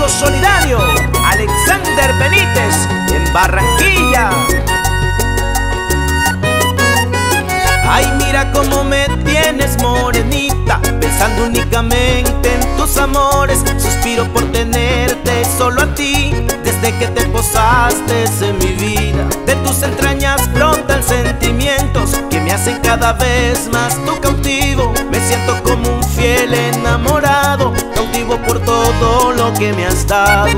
Amigo solidario, Alexander Benítez, en Barranquilla. Ay, mira cómo me tienes, morenita, pensando únicamente en tus amores. Suspiro por tenerte solo a ti, desde que te posaste en mi vida. De tus entrañas brotan sentimientos que me hacen cada vez más tu cautivo. Me siento como un fiel enamorado, cautivo por todo lo que me has dado.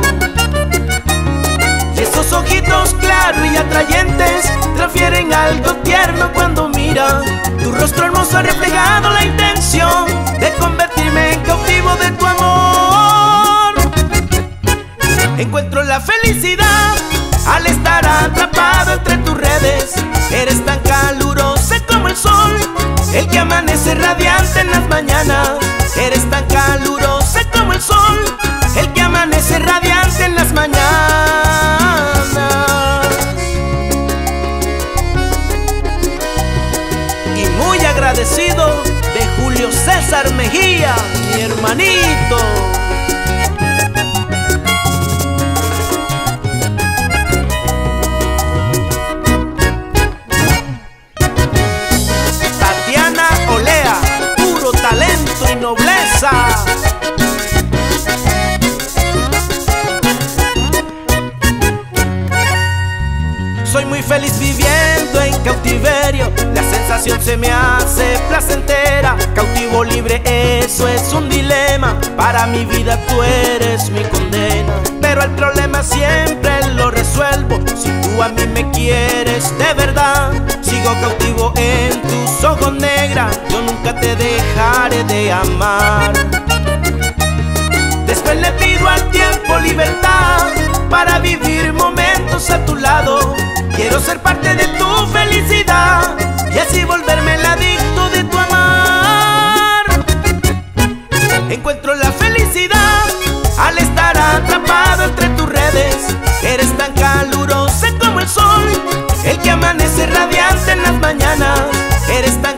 Y esos ojitos claros y atrayentes transfieren algo tierno cuando mira tu rostro hermoso, ha reflejado la intención de convertirme en cautivo de tu amor. Encuentro la felicidad al estar atrapado entre tus redes. Eres tan calurosa como el sol, el que amanece radiante en las mañanas. Eres tan calurosa como el sol, el que amanece radiante en las mañanas. Y muy agradecido de Julio César Mejía, mi hermanito. Tatiana Olea, puro talento y nobleza. Soy muy feliz viviendo en cautiverio, la sensación se me hace placentera. Cautivo libre, eso es un dilema, para mi vida tú eres mi condena. Pero el problema siempre lo resuelvo, si tú a mí me quieres de verdad. Sigo cautivo en tus ojos negras, yo nunca te dejaré de amar. Después le pido al tiempo libertad para vivir momentos a tu lado. Quiero ser parte de tu felicidad y así volverme el adicto de tu amar. Encuentro la felicidad al estar atrapado entre tus redes. Eres tan calurosa como el sol, el que amanece radiante en las mañanas. Eres tan